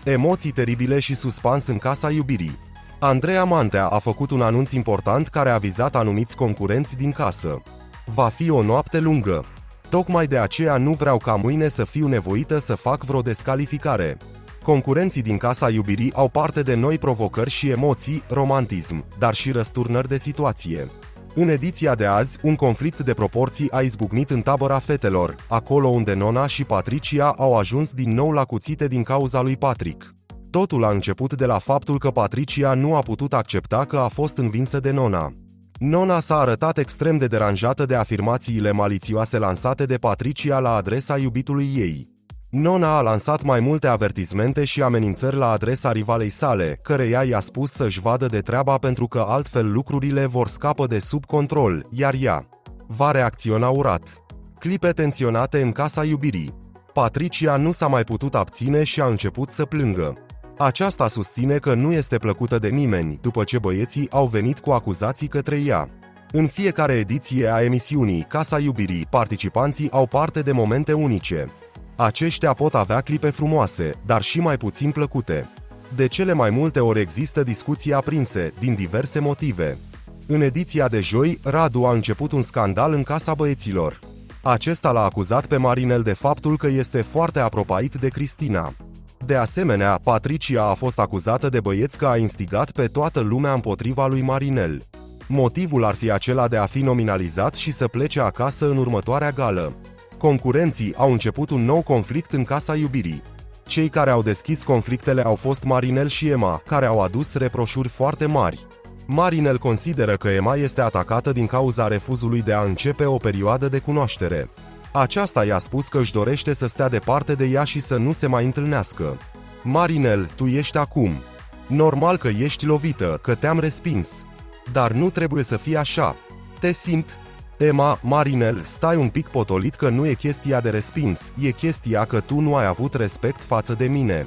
Emoții teribile și suspans în casa iubirii. Andreea Mantea a făcut un anunț important care a vizat anumiți concurenți din casă. Va fi o noapte lungă. Tocmai de aceea nu vreau ca mâine să fiu nevoită să fac vreo descalificare. Concurenții din casa iubirii au parte de noi provocări și emoții, romantism, dar și răsturnări de situație. În ediția de azi, un conflict de proporții a izbucnit în tabăra fetelor, acolo unde Nona și Patricia au ajuns din nou la cuțite din cauza lui Patrick. Totul a început de la faptul că Patricia nu a putut accepta că a fost învinsă de Nona. Nona s-a arătat extrem de deranjată de afirmațiile malițioase lansate de Patricia la adresa iubitului ei. Nona a lansat mai multe avertismente și amenințări la adresa rivalei sale, căreia i-a spus să-și vadă de treaba pentru că altfel lucrurile vor scapă de sub control, iar ea va reacționa urat. Clipe tensionate în casa iubirii. Patricia nu s-a mai putut abține și a început să plângă. Aceasta susține că nu este plăcută de nimeni, după ce băieții au venit cu acuzații către ea. În fiecare ediție a emisiunii Casa Iubirii, participanții au parte de momente unice. Aceștia pot avea clipe frumoase, dar și mai puțin plăcute. De cele mai multe ori există discuții aprinse, din diverse motive. În ediția de joi, Radu a început un scandal în casa băieților. Acesta l-a acuzat pe Marinel de faptul că este foarte apropiat de Cristina. De asemenea, Patricia a fost acuzată de băieți că a instigat pe toată lumea împotriva lui Marinel. Motivul ar fi acela de a fi nominalizat și să plece acasă în următoarea gală. Concurenții au început un nou conflict în casa iubirii. Cei care au deschis conflictele au fost Marinel și Emma, care au adus reproșuri foarte mari. Marinel consideră că Emma este atacată din cauza refuzului de a începe o perioadă de cunoaștere. Aceasta i-a spus că își dorește să stea departe de ea și să nu se mai întâlnească. Marinel, tu ești acum. Normal că ești lovită, că te-am respins. Dar nu trebuie să fie așa. Te simt. Emma, Marinel, stai un pic potolit că nu e chestia de respins, e chestia că tu nu ai avut respect față de mine.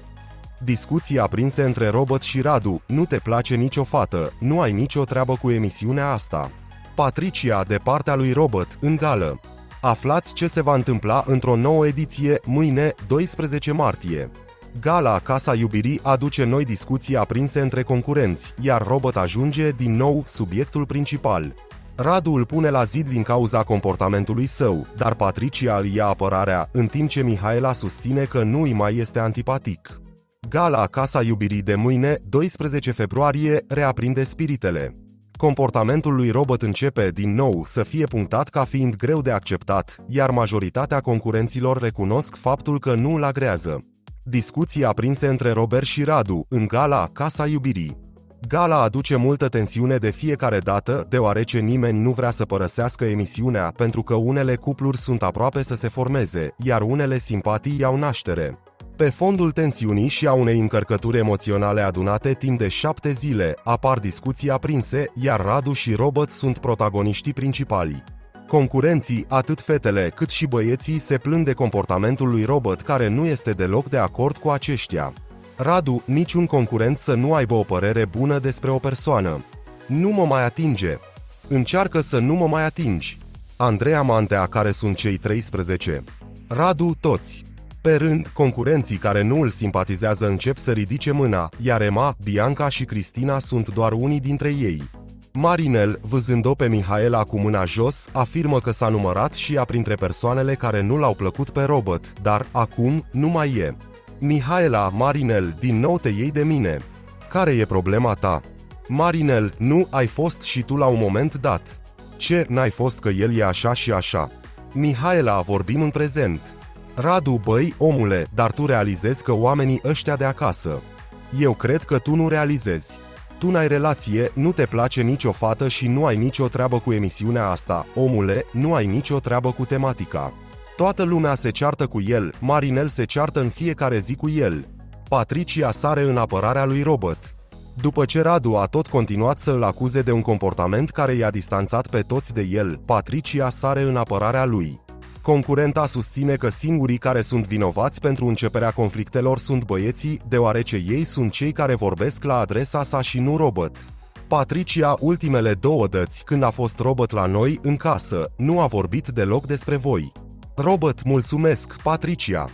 Discuții aprinse între Robert și Radu, nu te place nicio fată, nu ai nicio treabă cu emisiunea asta. Patricia, de partea lui Robert, în gală. Aflați ce se va întâmpla într-o nouă ediție, mâine, 12 martie. Gala Casa Iubirii aduce noi discuții aprinse între concurenți, iar Robert ajunge, din nou, subiectul principal. Radu îl pune la zid din cauza comportamentului său, dar Patricia îi ia apărarea, în timp ce Mihaela susține că nu îi mai este antipatic. Gala Casa Iubirii de mâine, 12 februarie, reaprinde spiritele. Comportamentul lui Robert începe, din nou, să fie punctat ca fiind greu de acceptat, iar majoritatea concurenților recunosc faptul că nu îl agrează. Discuții aprinse între Robert și Radu, în gala Casa Iubirii. Gala aduce multă tensiune de fiecare dată, deoarece nimeni nu vrea să părăsească emisiunea, pentru că unele cupluri sunt aproape să se formeze, iar unele simpatii iau naștere. Pe fondul tensiunii și a unei încărcături emoționale adunate timp de 7 zile, apar discuții aprinse, iar Radu și Robert sunt protagoniștii principali. Concurenții, atât fetele cât și băieții, se plâng de comportamentul lui Robert, care nu este deloc de acord cu aceștia. Radu, niciun concurent să nu aibă o părere bună despre o persoană. Nu mă mai atinge. Încearcă să nu mă mai atingi. Andreea Mantea, care sunt cei 13. Radu, toți. Pe rând, concurenții care nu îl simpatizează încep să ridice mâna, iar Emma, Bianca și Cristina sunt doar unii dintre ei. Marinel, văzând-o pe Mihaela cu mâna jos, afirmă că s-a numărat și ea printre persoanele care nu l-au plăcut pe Robert, dar, acum, nu mai e. Mihaela, Marinel, din nou te iei de mine. Care e problema ta? Marinel, nu ai fost și tu la un moment dat. Ce, n-ai fost că el e așa și așa? Mihaela, vorbim în prezent. Radu, băi, omule, dar tu realizezi că oamenii ăștia de acasă. Eu cred că tu nu realizezi. Tu n-ai relație, nu te place nicio fată și nu ai nicio treabă cu emisiunea asta, omule, nu ai nicio treabă cu tematica. Toată lumea se ceartă cu el, Marinel se ceartă în fiecare zi cu el. Patricia sare în apărarea lui Robert. După ce Radu a tot continuat să îl acuze de un comportament care i-a distanțat pe toți de el, Patricia sare în apărarea lui. Concurenta susține că singurii care sunt vinovați pentru începerea conflictelor sunt băieții, deoarece ei sunt cei care vorbesc la adresa sa și nu Robert. Patricia, ultimele 2 dăți când a fost Robert la noi, în casă, nu a vorbit deloc despre voi. Robert, mulțumesc, Patricia.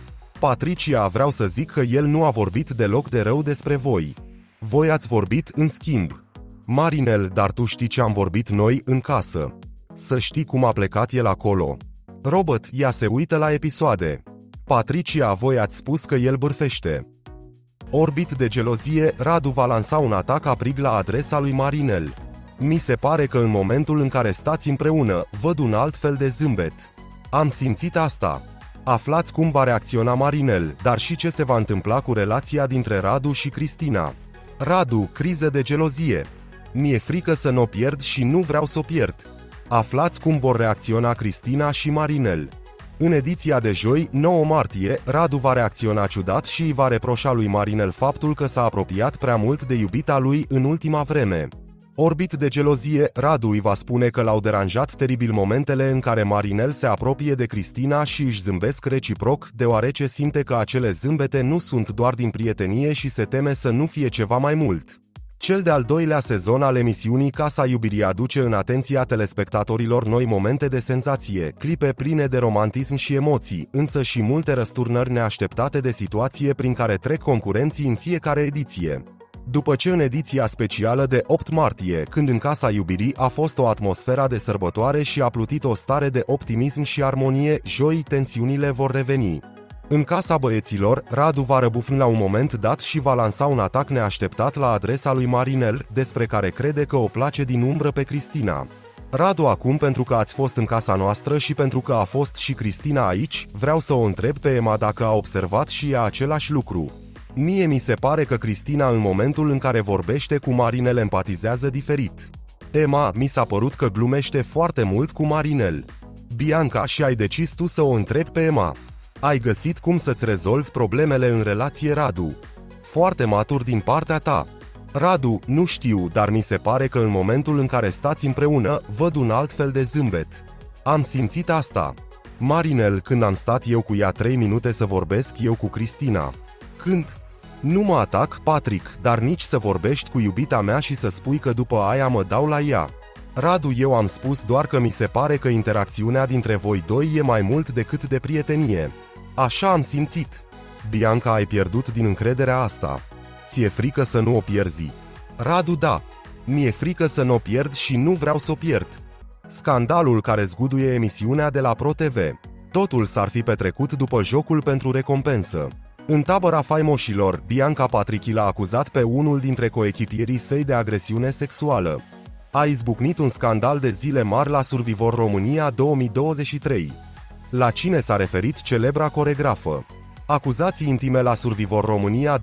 Patricia, vreau să zic că el nu a vorbit deloc de rău despre voi. Voi ați vorbit în schimb. Marinel, dar tu știi ce am vorbit noi în casă. Să știi cum a plecat el acolo. Robert, ea se uită la episoade. Patricia, voi ați spus că el bârfește. Orbit de gelozie, Radu va lansa un atac aprig la adresa lui Marinel. Mi se pare că în momentul în care stați împreună, văd un alt fel de zâmbet. Am simțit asta. Aflați cum va reacționa Marinel, dar și ce se va întâmpla cu relația dintre Radu și Cristina. Radu, criză de gelozie. Mi-e frică să n-o pierd și nu vreau să o pierd. Aflați cum vor reacționa Cristina și Marinel. În ediția de joi, 9 martie, Radu va reacționa ciudat și îi va reproșa lui Marinel faptul că s-a apropiat prea mult de iubita lui în ultima vreme. Orbit de gelozie, Radu îi va spune că l-au deranjat teribil momentele în care Marinel se apropie de Cristina și își zâmbesc reciproc, deoarece simte că acele zâmbete nu sunt doar din prietenie și se teme să nu fie ceva mai mult. Cel de-al doilea sezon al emisiunii Casa Iubirii aduce în atenția telespectatorilor noi momente de senzație, clipe pline de romantism și emoții, însă și multe răsturnări neașteptate de situație prin care trec concurenții în fiecare ediție. După ce în ediția specială de 8 martie, când în Casa Iubirii a fost o atmosferă de sărbătoare și a plutit o stare de optimism și armonie, joi tensiunile vor reveni. În Casa Băieților, Radu va răbufni la un moment dat și va lansa un atac neașteptat la adresa lui Marinel, despre care crede că o place din umbră pe Cristina. Radu, acum, pentru că ați fost în casa noastră și pentru că a fost și Cristina aici, vreau să o întreb pe Emma dacă a observat și ea același lucru. Mie mi se pare că Cristina în momentul în care vorbește cu Marinel empatizează diferit. Emma, mi s-a părut că glumește foarte mult cu Marinel. Bianca, și ai decis tu să o întrebi pe Emma. Ai găsit cum să-ți rezolvi problemele în relație, Radu. Foarte matur din partea ta. Radu, nu știu, dar mi se pare că în momentul în care stați împreună, văd un alt fel de zâmbet. Am simțit asta. Marinel, când am stat eu cu ea 3 minute să vorbesc eu cu Cristina. Când? Nu mă atac, Patrick, dar nici să vorbești cu iubita mea și să spui că după aia mă dau la ea. Radu, eu am spus doar că mi se pare că interacțiunea dintre voi doi e mai mult decât de prietenie. Așa am simțit. Bianca, ai pierdut din încrederea asta. Ți-e frică să nu o pierzi? Radu, da. Mi-e frică să nu o pierd și nu vreau să o pierd. Scandalul care zguduie emisiunea de la ProTV. Totul s-ar fi petrecut după jocul pentru recompensă. În tabăra faimoșilor, Bianca Patrichi l-a acuzat pe unul dintre coechipierii săi de agresiune sexuală. A izbucnit un scandal de zile mari la Survivor România 2023. La cine s-a referit celebra coregrafă? Acuzații intime la Survivor România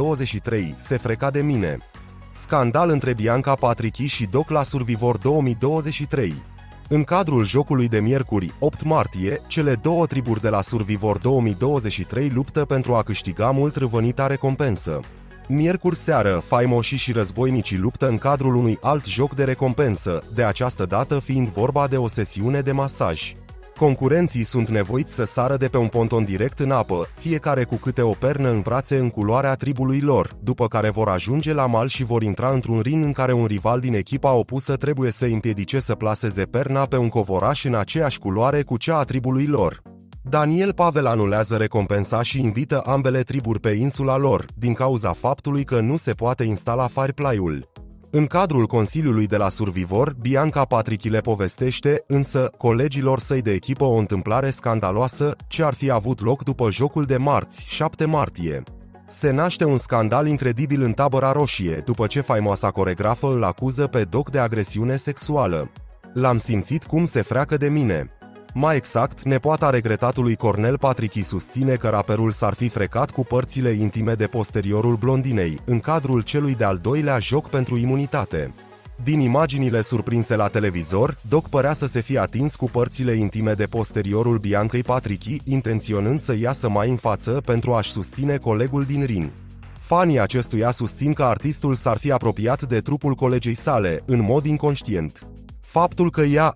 2023, se freca de mine. Scandal între Bianca Patrichi și Doc la Survivor 2023. În cadrul jocului de miercuri, 8 martie, cele două triburi de la Survivor 2023 luptă pentru a câștiga mult râvănita recompensă. Miercuri seară, faimoșii și războinicii luptă în cadrul unui alt joc de recompensă, de această dată fiind vorba de o sesiune de masaj. Concurenții sunt nevoiți să sară de pe un ponton direct în apă, fiecare cu câte o pernă în brațe în culoarea tribului lor, după care vor ajunge la mal și vor intra într-un ring în care un rival din echipa opusă trebuie să îi împiedice să plaseze perna pe un covoraș în aceeași culoare cu cea a tribului lor. Daniel Pavel anulează recompensa și invită ambele triburi pe insula lor, din cauza faptului că nu se poate instala Fireplay-ul. În cadrul Consiliului de la Survivor, Bianca Patrichi le povestește, însă, colegilor săi de echipă o întâmplare scandaloasă, ce ar fi avut loc după jocul de marți, 7 martie. Se naște un scandal incredibil în tabăra roșie, după ce faimoasa coregrafă îl acuză pe Doc de agresiune sexuală. L-am simțit cum se freacă de mine. Mai exact, nepoata regretatului Cornel Patrichi susține că raperul s-ar fi frecat cu părțile intime de posteriorul blondinei, în cadrul celui de-al doilea joc pentru imunitate. Din imaginile surprinse la televizor, Doc părea să se fie atins cu părțile intime de posteriorul Biancăi Patrichi, intenționând să iasă mai în față pentru a-și susține colegul din ring. Fanii acestuia susțin că artistul s-ar fi apropiat de trupul colegei sale, în mod inconștient. Faptul că ea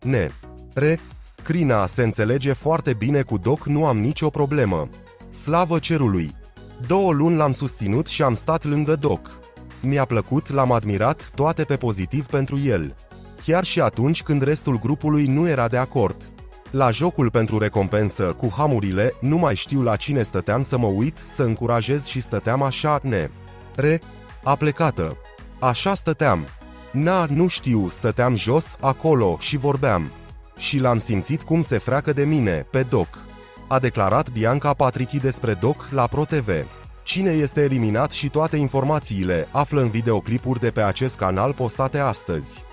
Crina se înțelege foarte bine cu Doc, nu am nicio problemă. Slavă cerului! 2 luni l-am susținut și am stat lângă Doc. Mi-a plăcut, l-am admirat, toate pe pozitiv pentru el. Chiar și atunci când restul grupului nu era de acord. La jocul pentru recompensă cu hamurile, nu mai știu la cine stăteam să mă uit, să încurajez și stăteam așa, a plecată. Așa stăteam. Nu știu, stăteam jos, acolo, și vorbeam. Și l-am simțit cum se freacă de mine, pe Doc. A declarat Bianca Patrichi despre Doc la ProTV. Cine este eliminat și toate informațiile, află în videoclipuri de pe acest canal postate astăzi.